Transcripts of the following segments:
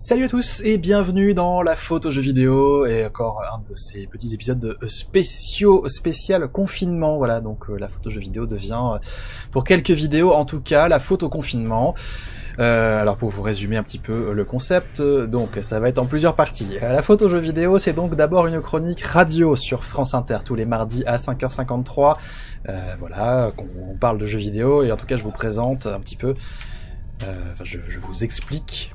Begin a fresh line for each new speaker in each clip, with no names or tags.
Salut à tous et bienvenue dans la photo jeu vidéo et encore un de ces petits épisodes de spécial confinement. Voilà, donc la photo jeu vidéo devient, pour quelques vidéos en tout cas, la photo confinement. Alors pour vous résumer un petit peu le concept, donc ça va être en plusieurs parties. La photo jeu vidéo, c'est donc d'abord une chronique radio sur France Inter tous les mardis à 5h53. Voilà, on parle de jeux vidéo et en tout cas je vous présente un petit peu, je vous explique.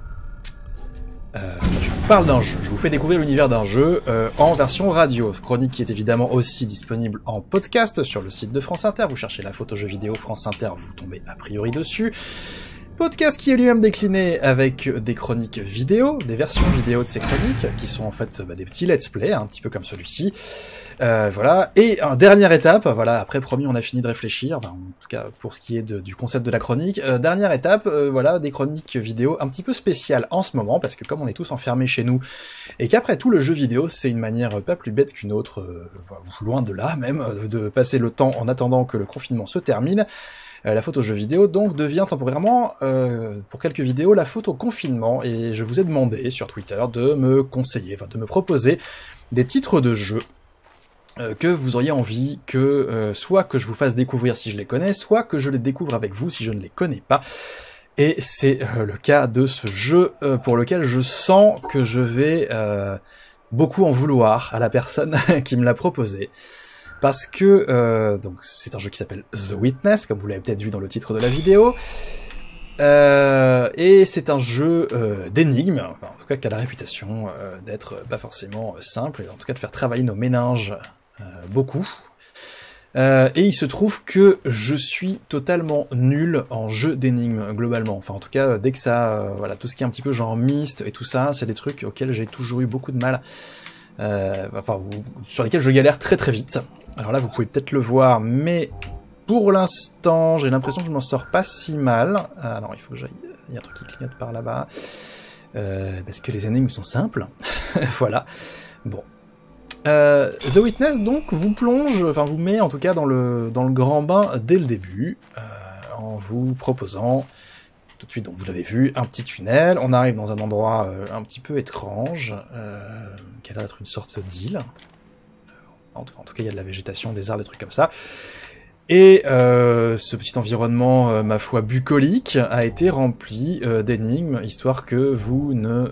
Je vous parle d'un jeu, je vous fais découvrir l'univers d'un jeu en version radio. Chronique qui est évidemment aussi disponible en podcast sur le site de France Inter. Vous cherchez la photo jeu vidéo France Inter, vous tombez a priori dessus. Podcast qui est lui-même décliné avec des chroniques vidéo, des versions vidéo de ces chroniques, qui sont en fait des petits let's play, un petit peu comme celui-ci. Voilà, et dernière étape, voilà, après promis on a fini de réfléchir, enfin, en tout cas pour ce qui est du concept de la chronique, dernière étape, voilà, des chroniques vidéo un petit peu spéciales en ce moment, parce que comme on est tous enfermés chez nous, et qu'après tout le jeu vidéo c'est une manière pas plus bête qu'une autre, loin de là même, de passer le temps en attendant que le confinement se termine, la photo jeu vidéo donc devient temporairement, pour quelques vidéos, la photo confinement, et je vous ai demandé sur Twitter de me conseiller, enfin de me proposer des titres de jeux que vous auriez envie que soit que je vous fasse découvrir si je les connais, soit que je les découvre avec vous si je ne les connais pas. Et c'est le cas de ce jeu pour lequel je sens que je vais beaucoup en vouloir à la personne qui me l'a proposé. Parce que donc c'est un jeu qui s'appelle The Witness, comme vous l'avez peut-être vu dans le titre de la vidéo. Et c'est un jeu d'énigmes, enfin, en tout cas qui a la réputation d'être pas forcément simple, et en tout cas de faire travailler nos méninges beaucoup. Et il se trouve que je suis totalement nul en jeu d'énigmes globalement. Enfin en tout cas dès que ça, voilà, tout ce qui est un petit peu genre Myst et tout ça, c'est des trucs auxquels j'ai toujours eu beaucoup de mal. Sur lesquels je galère très très vite. Alors là vous pouvez peut-être le voir, mais pour l'instant j'ai l'impression que je m'en sors pas si mal. Ah non, il faut que j'aille, il y a un truc qui clignote par là-bas. Parce que les énigmes sont simples. Voilà. Bon. The Witness donc vous plonge, enfin vous met en tout cas dans le grand bain dès le début, en vous proposant tout de suite, donc vous l'avez vu, un petit tunnel. On arrive dans un endroit un petit peu étrange, qui a l'air d'être une sorte d'île. En tout cas, il y a de la végétation, des arbres, des trucs comme ça. Et ce petit environnement, ma foi, bucolique, a été rempli d'énigmes, histoire que vous ne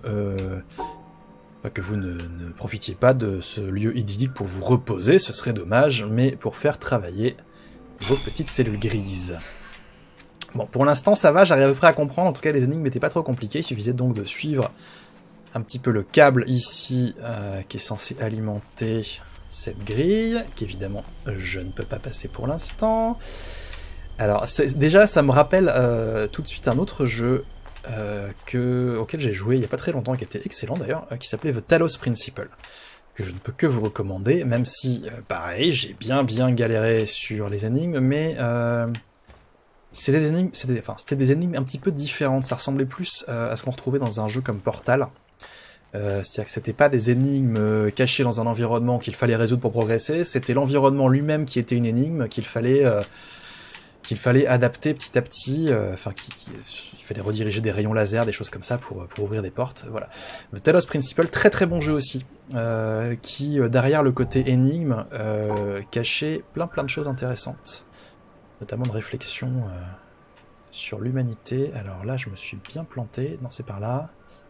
profitiez pas de ce lieu idyllique pour vous reposer, ce serait dommage, mais pour faire travailler vos petites cellules grises. Bon, pour l'instant ça va, j'arrive à peu près à comprendre, en tout cas les énigmes n'étaient pas trop compliquées, il suffisait donc de suivre un petit peu le câble ici, qui est censé alimenter cette grille, qu'évidemment je ne peux pas passer pour l'instant. Alors déjà ça me rappelle tout de suite un autre jeu auquel j'ai joué il n'y a pas très longtemps, qui était excellent d'ailleurs, qui s'appelait The Talos Principle, que je ne peux que vous recommander, même si, pareil, j'ai bien galéré sur les énigmes, mais c'était des énigmes un petit peu différentes, ça ressemblait plus à ce qu'on retrouvait dans un jeu comme Portal. C'est-à-dire que c'était pas des énigmes cachées dans un environnement qu'il fallait résoudre pour progresser, c'était l'environnement lui-même qui était une énigme, qu'il fallait adapter petit à petit, il fallait rediriger des rayons laser, des choses comme ça pour ouvrir des portes, voilà. The Talos Principle, très très bon jeu aussi, qui derrière le côté énigme cachait plein de choses intéressantes, notamment de réflexion sur l'humanité. Alors là je me suis bien planté, non c'est par là.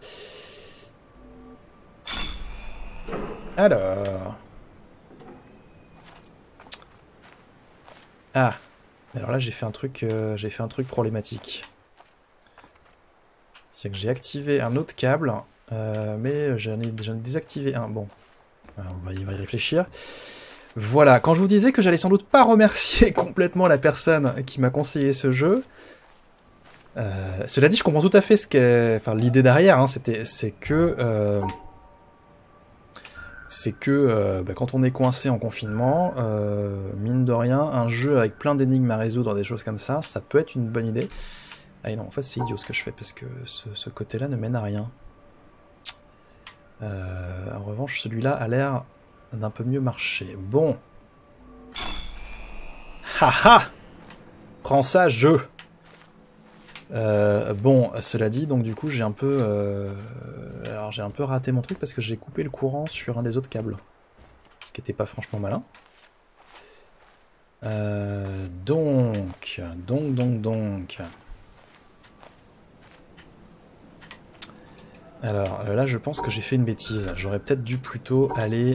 Alors... Ah, alors là j'ai fait un truc problématique. C'est que j'ai activé un autre câble, mais j'en ai désactivé un. Bon, on va y réfléchir. Voilà, quand je vous disais que j'allais sans doute pas remercier complètement la personne qui m'a conseillé ce jeu, cela dit je comprends tout à fait l'idée derrière, hein, c'est que quand on est coincé en confinement, mine de rien, un jeu avec plein d'énigmes à résoudre, des choses comme ça peut être une bonne idée. Ah et non, en fait c'est idiot ce que je fais, parce que ce côté-là ne mène à rien. En revanche, celui-là a l'air d'un peu mieux marcher. Bon. Haha! Prends ça, jeu! Bon, cela dit, donc du coup j'ai un peu... Alors j'ai un peu raté mon truc parce que j'ai coupé le courant sur un des autres câbles. Ce qui était pas franchement malin. Donc... Alors là je pense que j'ai fait une bêtise. J'aurais peut-être dû plutôt aller...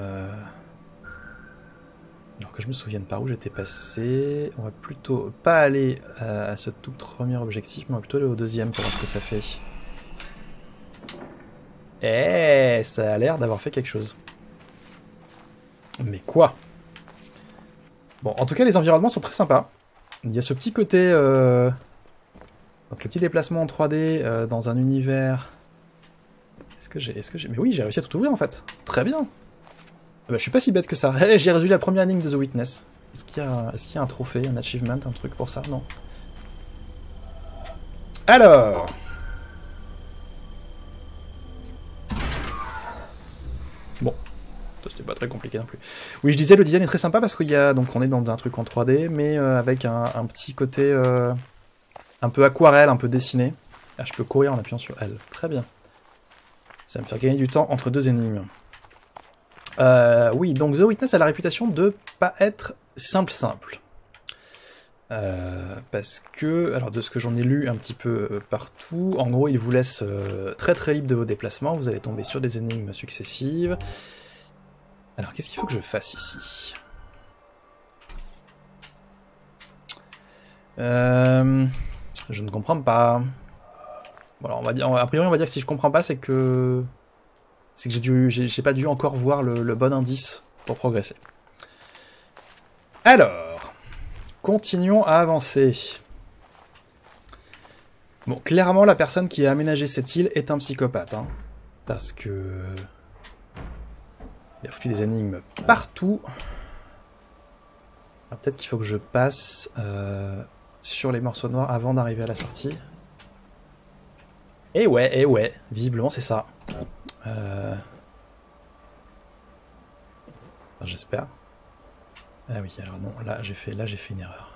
Alors que je me souvienne par où j'étais passé. On va plutôt pas aller à ce tout premier objectif, mais on va plutôt aller au deuxième pour voir ce que ça fait. Eh, ça a l'air d'avoir fait quelque chose. Mais quoi? Bon, en tout cas, les environnements sont très sympas. Il y a ce petit côté... Donc le petit déplacement en 3D dans un univers... Est-ce que j'ai... Mais oui, j'ai réussi à tout ouvrir en fait. Très bien. Ah bah, je suis pas si bête que ça. J'ai résolu la première énigme de The Witness. Est-ce qu'il y a un trophée, un achievement, un truc pour ça? Non. Alors... Bon. Ça, c'était pas très compliqué non plus. Oui, je disais, le design est très sympa parce qu'il y a... Donc on est dans un truc en 3D, mais avec un petit côté... un peu aquarelle, un peu dessiné. Ah, je peux courir en appuyant sur L. Très bien. Ça va me faire gagner du temps entre deux énigmes. Oui, donc The Witness a la réputation de pas être simple. Parce que, alors de ce que j'en ai lu un petit peu partout, en gros il vous laisse très très libre de vos déplacements, vous allez tomber sur des énigmes successives. Alors qu'est-ce qu'il faut que je fasse ici? Je ne comprends pas. Bon, alors on va dire, a priori on va dire que si je comprends pas c'est que j'ai pas dû encore voir le bon indice pour progresser. Alors, continuons à avancer. Bon, clairement, la personne qui a aménagé cette île est un psychopathe, hein, parce que... Il a foutu des énigmes partout. Peut-être qu'il faut que je passe sur les morceaux noirs avant d'arriver à la sortie. Eh ouais, visiblement c'est ça. Enfin, j'espère. Ah oui, alors non, là j'ai fait une erreur.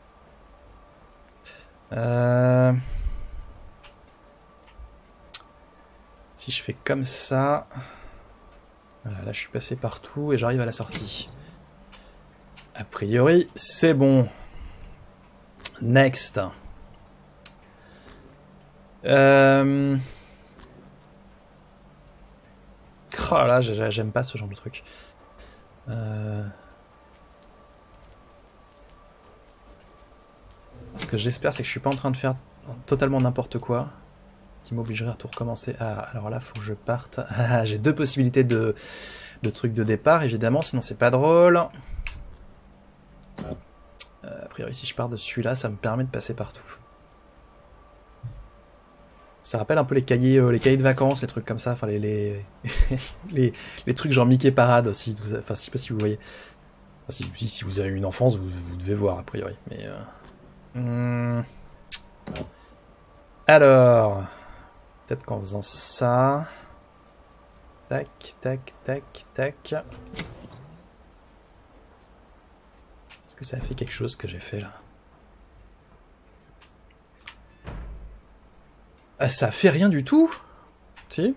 Si je fais comme ça... Voilà, là je suis passé partout et j'arrive à la sortie. A priori, c'est bon. Next. Oh là, j'aime pas ce genre de truc. Ce que j'espère, c'est que je suis pas en train de faire totalement n'importe quoi, qui m'obligerait à tout recommencer. Ah, alors là, faut que je parte. Ah, j'ai deux possibilités de trucs de départ, évidemment, sinon c'est pas drôle. A priori, si je pars de celui-là, ça me permet de passer partout. Ça rappelle un peu les cahiers de vacances, les trucs comme ça, enfin les trucs genre Mickey Parade aussi. Enfin, je sais pas si vous voyez. Enfin, si vous avez une enfance, vous devez voir a priori. Mais alors, peut-être qu'en faisant ça, tac, tac, tac, tac. Est-ce que ça a fait quelque chose que j'ai fait là? Ah, ça fait rien du tout. Si.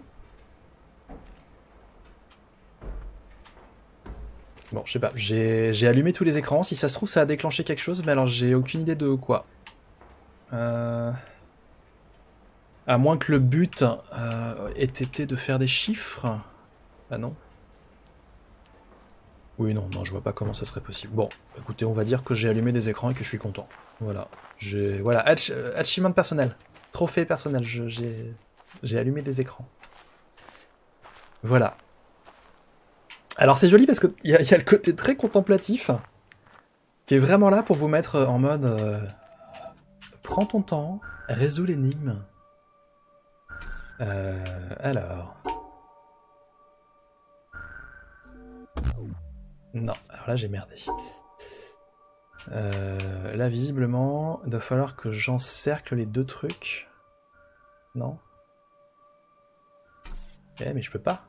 Bon, je sais pas, j'ai allumé tous les écrans, si ça se trouve ça a déclenché quelque chose, mais alors j'ai aucune idée de quoi. À moins que le but ait été de faire des chiffres. Ah non. Oui, non, je vois pas comment ça serait possible. Bon, écoutez, on va dire que j'ai allumé des écrans et que je suis content. Voilà. Voilà, achievement personnel. Trophée personnel, j'ai allumé des écrans. Voilà. Alors c'est joli parce qu'il y a le côté très contemplatif qui est vraiment là pour vous mettre en mode prends ton temps, résous l'énigme. Alors... Non, alors là j'ai merdé. Là visiblement, il doit falloir que j'encercle les deux trucs. Non? Eh mais je peux pas.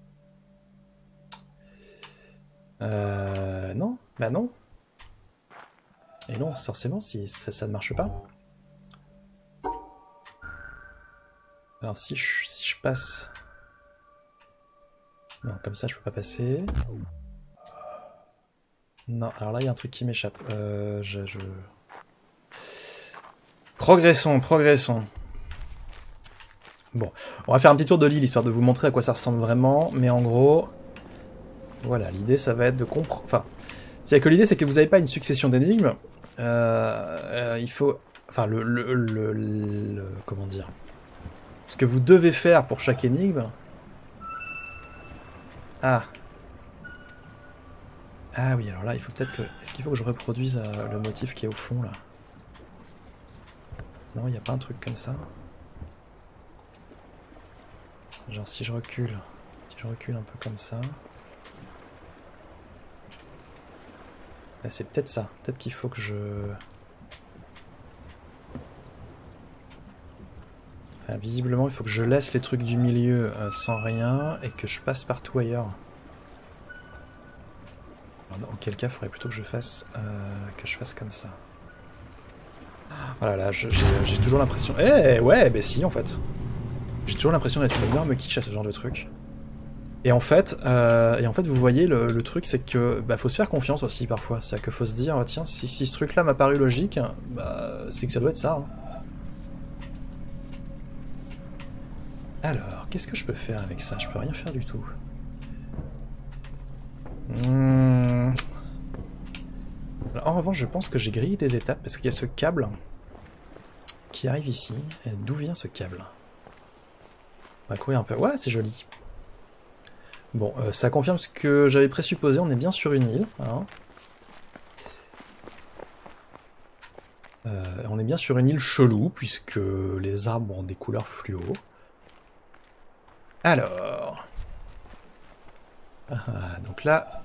Non, bah non. Et non, forcément, si ça ne marche pas. Alors si je passe... Non, comme ça je peux pas passer. Non, alors là il y a un truc qui m'échappe. Progressons, progressons. Bon, on va faire un petit tour de l'île, histoire de vous montrer à quoi ça ressemble vraiment, mais en gros... Voilà, l'idée ça va être de comprendre... Enfin, c'est que l'idée c'est que vous n'avez pas une succession d'énigmes. Il faut... Enfin, comment dire... Ce que vous devez faire pour chaque énigme... Ah. Ah oui, alors là, il faut peut-être que... Est-ce qu'il faut que je reproduise le motif qui est au fond, là? Non, il n'y a pas un truc comme ça. Genre, si je recule un peu comme ça... Ah, c'est peut-être ça. Peut-être qu'il faut que je... Ah, visiblement, il faut que je laisse les trucs du milieu sans rien et que je passe partout ailleurs. Alors, dans quel cas, il faudrait plutôt que je fasse comme ça. Voilà, là, j'ai toujours l'impression... Eh ouais, bah si, en fait. J'ai toujours l'impression d'être une énorme quiche à ce genre de truc. Et en fait, vous voyez, le truc, c'est que bah, faut se faire confiance aussi, parfois. C'est que faut se dire, tiens, si ce truc-là m'a paru logique, bah, c'est que ça doit être ça. Hein. Alors, qu'est-ce que je peux faire avec ça? Je peux rien faire du tout. Alors, en revanche, je pense que j'ai grillé des étapes, parce qu'il y a ce câble qui arrive ici. D'où vient ce câble? On va courir un peu. Ouais, c'est joli. Bon, ça confirme ce que j'avais présupposé, on est bien sur une île. Hein. On est bien sur une île chelou, puisque les arbres ont des couleurs fluo. Alors... donc là...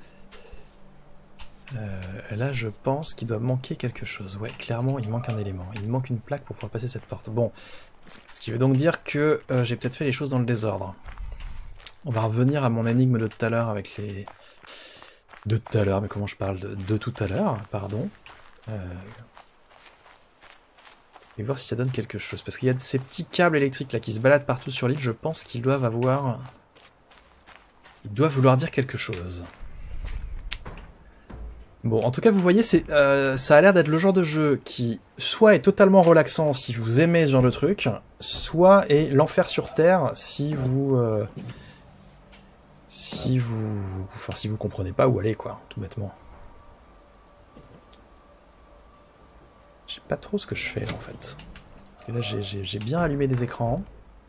là, je pense qu'il doit manquer quelque chose. Ouais, clairement, il manque un élément. Il manque une plaque pour pouvoir passer cette porte. Bon, ce qui veut donc dire que j'ai peut-être fait les choses dans le désordre. On va revenir à mon énigme de tout à l'heure avec les... De tout à l'heure, mais comment je parle de tout à l'heure, pardon. Et voir si ça donne quelque chose. Parce qu'il y a ces petits câbles électriques là qui se baladent partout sur l'île, je pense qu'ils doivent avoir... Ils doivent vouloir dire quelque chose. Bon, en tout cas, vous voyez, ça a l'air d'être le genre de jeu qui soit est totalement relaxant si vous aimez ce genre de truc, soit est l'enfer sur Terre si vous... si vous comprenez pas où aller, quoi, tout bêtement. Je sais pas trop ce que je fais, là, en fait. Parce que là, j'ai bien allumé des écrans.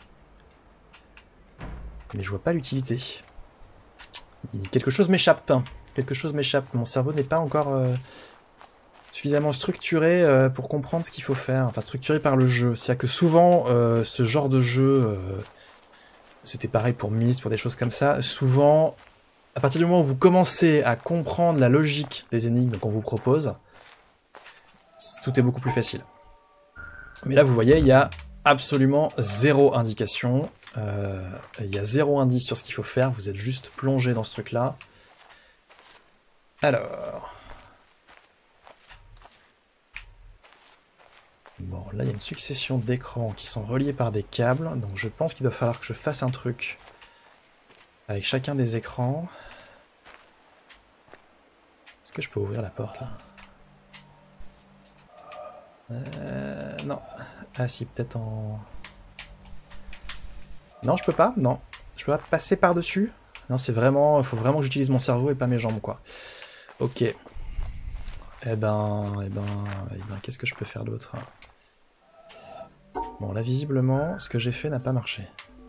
Mais je vois pas l'utilité. Quelque chose m'échappe. Quelque chose m'échappe. Mon cerveau n'est pas encore suffisamment structuré pour comprendre ce qu'il faut faire. Enfin, structuré par le jeu. C'est-à-dire que souvent, ce genre de jeu... C'était pareil pour Myst, pour des choses comme ça. Souvent, à partir du moment où vous commencez à comprendre la logique des énigmes qu'on vous propose, tout est beaucoup plus facile. Mais là, vous voyez, il y a absolument zéro indication. Il y a zéro indice sur ce qu'il faut faire. Vous êtes juste plongé dans ce truc-là. Alors... Bon, là, il y a une succession d'écrans qui sont reliés par des câbles. Donc, je pense qu'il doit falloir que je fasse un truc avec chacun des écrans. Est-ce que je peux ouvrir la porte, là? Non. Ah, si, peut-être en... Non, je peux pas. Non. Je peux pas passer par-dessus. Non, c'est vraiment... Il faut vraiment que j'utilise mon cerveau et pas mes jambes, quoi. Ok. Eh ben, qu'est-ce que je peux faire d'autre? Bon, là, visiblement, ce que j'ai fait n'a pas marché.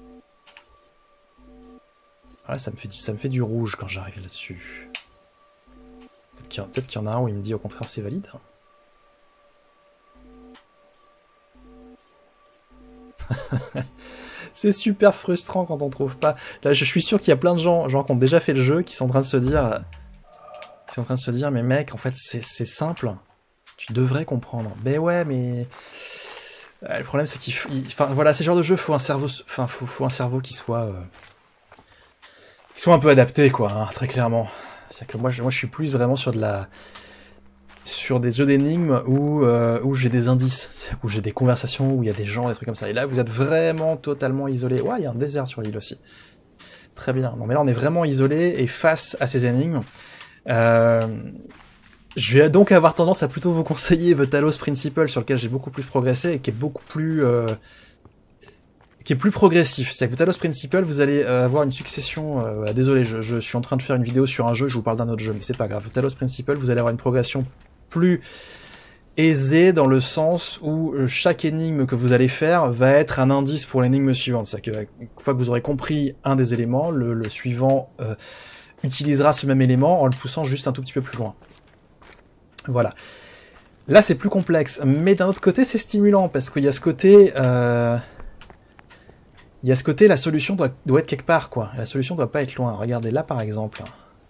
Voilà, ça me fait du rouge quand j'arrive là-dessus. Peut-être qu'il y en a un où il me dit au contraire c'est valide. C'est super frustrant quand on trouve pas. Là, je suis sûr qu'il y a plein de gens qui ont déjà fait le jeu, qui sont en train de se dire... mais mec, en fait, c'est simple. Tu devrais comprendre. Ben ouais, mais... le problème, c'est qu'il faut... Enfin, voilà, ces genres de jeux, faut un cerveau... Enfin, faut un cerveau qui soit un peu adapté, quoi, hein, très clairement. C'est que moi, je suis plus vraiment sur sur des jeux d'énigmes où j'ai des indices, où j'ai des conversations, où il y a des gens, des trucs comme ça. Et là, vous êtes vraiment totalement isolé. Ouais, il y a un désert sur l'île aussi. Très bien. Non, mais là, on est vraiment isolé et face à ces énigmes. Je vais donc avoir tendance à plutôt vous conseiller The Talos Principle, sur lequel j'ai beaucoup plus progressé et qui est beaucoup plus... qui est plus progressif. C'est que The Talos Principle, vous allez avoir une succession... désolé, je suis en train de faire une vidéo sur un jeu, je vous parle d'un autre jeu, mais c'est pas grave. The Talos Principle, vous allez avoir une progression plus aisée dans le sens où chaque énigme que vous allez faire va être un indice pour l'énigme suivante. C'est-à-dire qu'une fois que vous aurez compris un des éléments, le suivant utilisera ce même élément en le poussant juste un tout petit peu plus loin. Voilà. Là, c'est plus complexe, mais d'un autre côté, c'est stimulant, parce qu'il y a ce côté... il y a ce côté, la solution doit être quelque part, quoi. La solution doit pas être loin. Regardez, là, par exemple,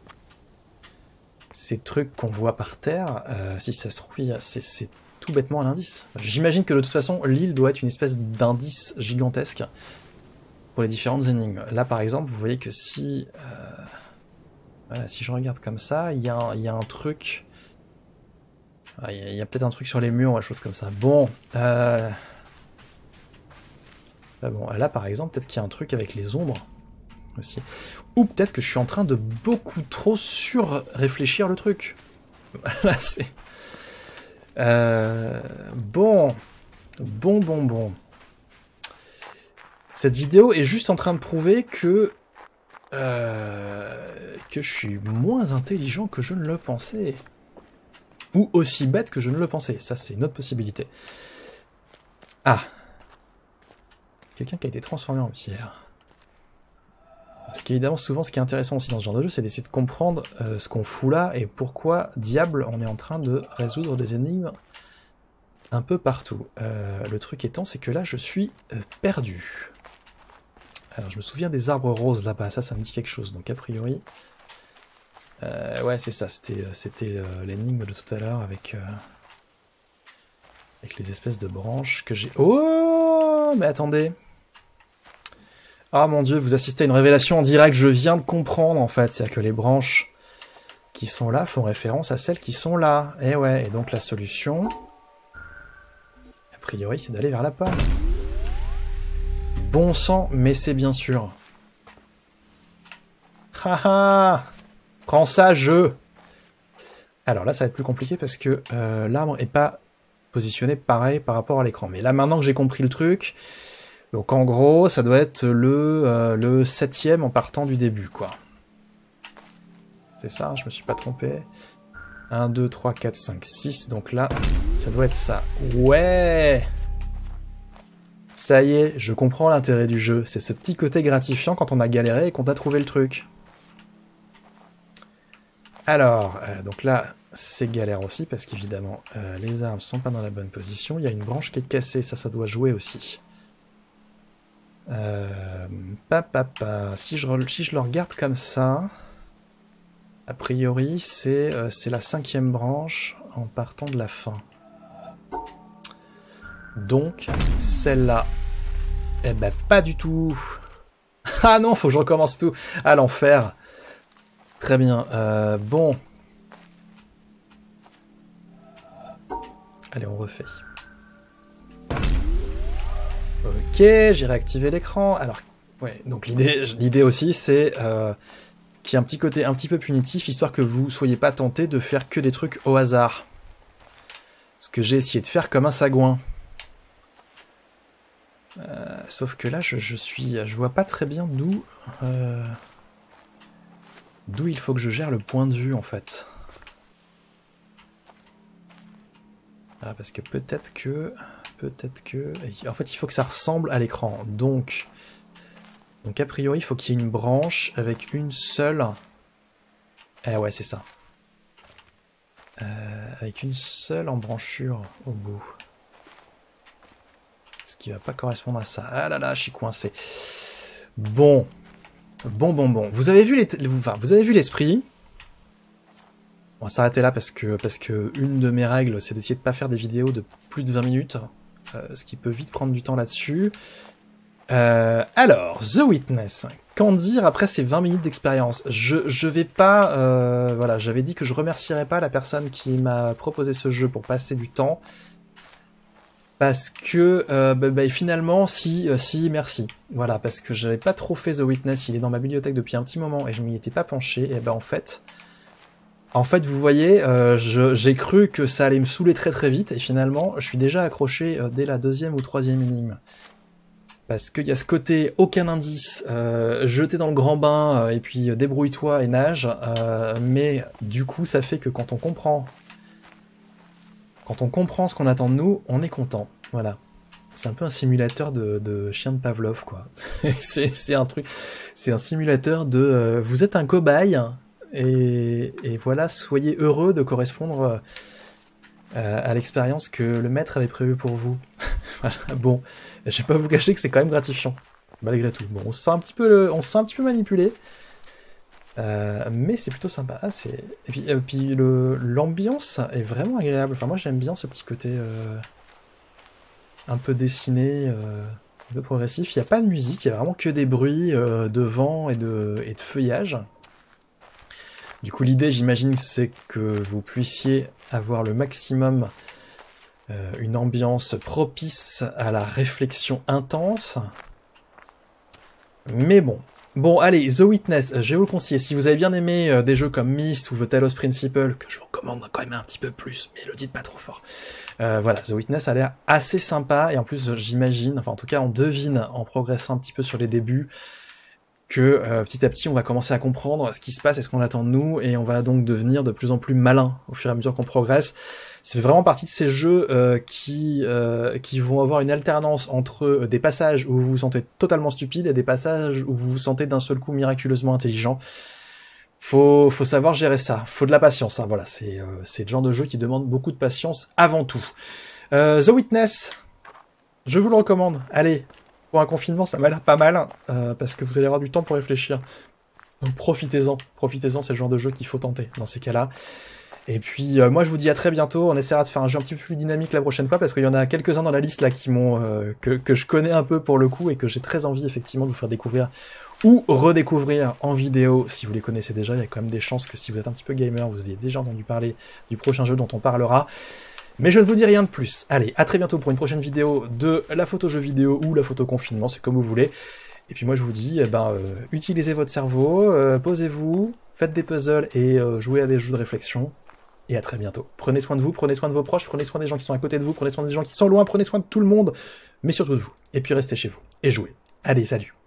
ces trucs qu'on voit par terre, si ça se trouve, c'est tout bêtement un indice. J'imagine que, de toute façon, l'île doit être une espèce d'indice gigantesque pour les différentes énigmes. Là, par exemple, vous voyez que si... voilà, si je regarde comme ça, il y a un truc... Il y a peut-être un truc sur les murs, des choses comme ça. Bon, bon, là par exemple, peut-être qu'il y a un truc avec les ombres aussi. Ou peut-être que je suis en train de beaucoup trop sur-réfléchir le truc. Là, c'est... Bon. Cette vidéo est juste en train de prouver que je suis moins intelligent que je ne le pensais. Ou aussi bête que je ne le pensais. Ça, c'est une autre possibilité. Ah. Quelqu'un qui a été transformé en pierre. Parce qu'évidemment, souvent, ce qui est intéressant aussi dans ce genre de jeu, c'est d'essayer de comprendre ce qu'on fout là et pourquoi, diable, on est en train de résoudre des énigmes un peu partout. Le truc étant, c'est que là, je suis perdu. Alors, je me souviens des arbres roses là-bas. Ça me dit quelque chose. Donc, a priori... ouais, c'est ça, c'était l'énigme de tout à l'heure avec les espèces de branches que j'ai... Oh, mais attendez. Ah mon dieu, vous assistez à une révélation en direct, je viens de comprendre en fait. C'est-à-dire que les branches qui sont là font référence à celles qui sont là. Et ouais, et donc la solution, a priori, c'est d'aller vers la pomme. Bon sang, mais c'est bien sûr. Haha. Prends ça, jeu. Alors là, ça va être plus compliqué parce que l'arbre est pas positionné pareil par rapport à l'écran. Mais là, maintenant que j'ai compris le truc, donc en gros, ça doit être le 7e en partant du début, quoi. C'est ça, je me suis pas trompé. 1, 2, 3, 4, 5, 6. Donc là, ça doit être ça. Ouais! Ça y est, je comprends l'intérêt du jeu. C'est ce petit côté gratifiant quand on a galéré et qu'on a trouvé le truc. Alors, donc là, c'est galère aussi, parce qu'évidemment, les arbres sont pas dans la bonne position. Il y a une branche qui est cassée, ça doit jouer aussi. Si je le regarde comme ça, a priori, c'est la 5e branche en partant de la fin. Donc, celle-là, eh ben, pas du tout. Ah non, faut que je recommence tout. À l'enfer. Très bien. Bon. Allez, on refait. Ok, j'ai réactivé l'écran. Alors, ouais, donc l'idée aussi, c'est qu'il y ait un petit côté un petit peu punitif, histoire que vous soyez pas tenté de faire que des trucs au hasard. Ce que j'ai essayé de faire comme un sagouin. Sauf que là, je vois pas très bien d'où il faut que je gère le point de vue, en fait. Ah, parce que peut-être que... En fait, il faut que ça ressemble à l'écran. Donc, a priori, il faut qu'il y ait une branche avec une seule... Eh ouais, c'est ça. Avec une seule embranchure au bout. Ce qui va pas correspondre à ça. Ah là là, je suis coincé. Bon. Vous avez vu l'esprit. On va s'arrêter là parce que une de mes règles, c'est d'essayer de pas faire des vidéos de plus de 20 minutes. Ce qui peut vite prendre du temps là-dessus. Alors, The Witness. Qu'en dire après ces 20 minutes d'expérience? Je vais pas... voilà, j'avais dit que je remercierais pas la personne qui m'a proposé ce jeu pour passer du temps. Parce que, finalement, si, merci. Voilà, parce que j'avais pas trop fait The Witness, il est dans ma bibliothèque depuis un petit moment et je m'y étais pas penché, et en fait, vous voyez, j'ai cru que ça allait me saouler très très vite, et finalement, je suis déjà accroché dès la 2e ou 3e énigme. Parce qu'il y a ce côté, aucun indice, jeté dans le grand bain, et puis débrouille-toi et nage, mais du coup, ça fait que quand on comprend ce qu'on attend de nous, on est content. Voilà. C'est un peu un simulateur de chien de Pavlov, quoi. c'est un truc, c'est un simulateur de vous êtes un cobaye et voilà, soyez heureux de correspondre à l'expérience que le maître avait prévue pour vous. Voilà. Bon, je vais pas vous cacher que c'est quand même gratifiant, malgré tout. Bon, on se sent un petit peu manipulé. Mais c'est plutôt sympa. Et puis l'ambiance est vraiment agréable. Enfin, moi j'aime bien ce petit côté un peu dessiné, un peu progressif. Il n'y a pas de musique, il y a vraiment que des bruits de vent et de feuillage. Du coup, l'idée, j'imagine, c'est que vous puissiez avoir le maximum une ambiance propice à la réflexion intense. Mais bon. Bon, allez, The Witness, je vais vous le conseiller. Si vous avez bien aimé des jeux comme Myst ou The Talos Principle, que je vous recommande quand même un petit peu plus, mais le dites pas trop fort. Voilà, The Witness a l'air assez sympa, et en plus, j'imagine, enfin en tout cas, on devine, en progressant un petit peu sur les débuts, que petit à petit, on va commencer à comprendre ce qui se passe et ce qu'on attend de nous, et on va donc devenir de plus en plus malin au fur et à mesure qu'on progresse. C'est vraiment partie de ces jeux qui vont avoir une alternance entre des passages où vous vous sentez totalement stupide et des passages où vous vous sentez d'un seul coup miraculeusement intelligent. Faut savoir gérer ça, faut de la patience, hein, voilà, c'est le genre de jeu qui demande beaucoup de patience avant tout. The Witness, je vous le recommande, allez, pour un confinement ça m'a l'air pas mal, parce que vous allez avoir du temps pour réfléchir. Donc profitez-en, c'est le genre de jeu qu'il faut tenter dans ces cas-là. Et puis moi je vous dis à très bientôt, on essaiera de faire un jeu un petit peu plus dynamique la prochaine fois, parce qu'il y en a quelques-uns dans la liste là qui m'ont que je connais un peu pour le coup, et que j'ai très envie effectivement de vous faire découvrir ou redécouvrir en vidéo. Si vous les connaissez déjà, il y a quand même des chances que si vous êtes un petit peu gamer, vous ayez déjà entendu parler du prochain jeu dont on parlera. Mais je ne vous dis rien de plus. Allez, à très bientôt pour une prochaine vidéo de la photo jeu vidéo ou la photo confinement, c'est comme vous voulez. Et puis moi je vous dis, utilisez votre cerveau, posez-vous, faites des puzzles et jouez à des jeux de réflexion. Et à très bientôt. Prenez soin de vous, prenez soin de vos proches, prenez soin des gens qui sont à côté de vous, prenez soin des gens qui sont loin, prenez soin de tout le monde, mais surtout de vous. Et puis restez chez vous et jouez. Allez, salut!